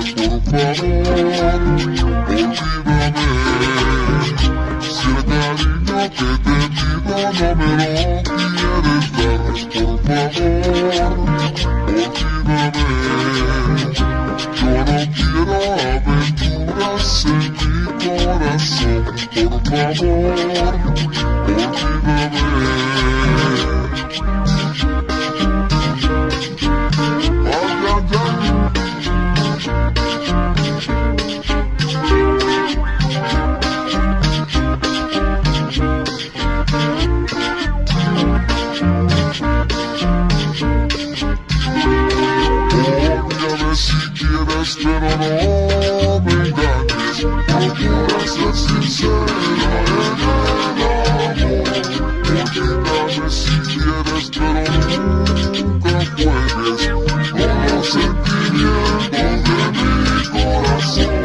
por favor, olvídame. Si el cariño que te pido no me lo quieres dar, por favor, olvídame. Yo no quiero aventuras en mi corazón, por favor, olvídame. Si quieres, pero no me engañes, procura ser sincera en el amor. Olvídame si quieres, pero nunca juegues con los sentimientos de mi corazón.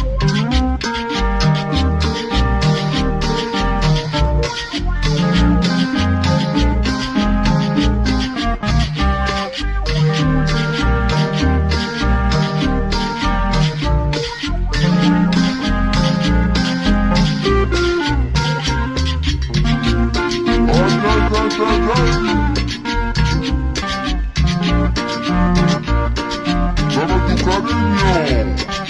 Dame tu cariño.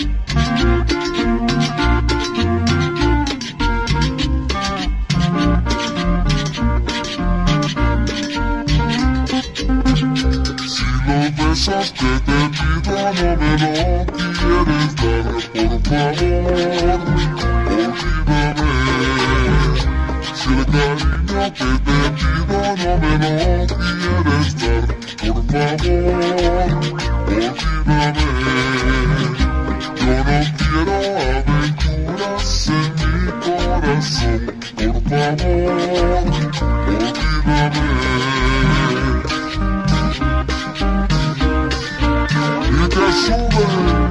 Si los besos que te pido no me lo quieres dar, por favor, olvídame. Si el cariño que te pido no me lo quieres dar, por favor, olvídame. Yo no quiero aventuras en mi corazón, por favor, olvídame. Y que sube.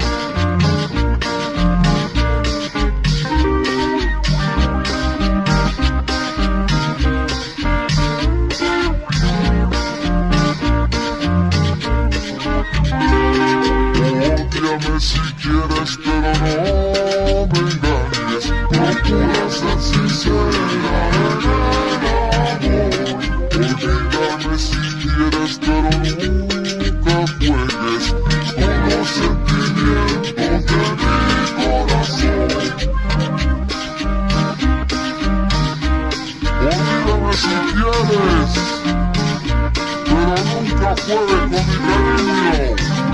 Si quieres, pero no me engañes, procura ser sincera en el amor. Olvídame si quieres, pero nunca juegues con los sentimientos de mi corazón. Olvídame si quieres, pero nunca juegues con mi cariño.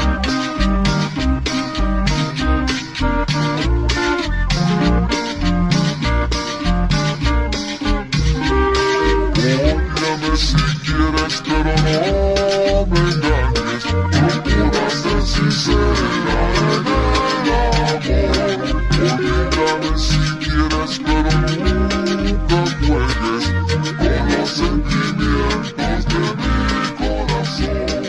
Si quieres, pero no me engañes, procura ser sincera en el amor. Olvídame si quieres, pero nunca juegues con los sentimientos de mi corazón.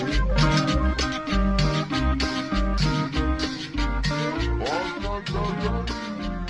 Ay, ay, ay, ay.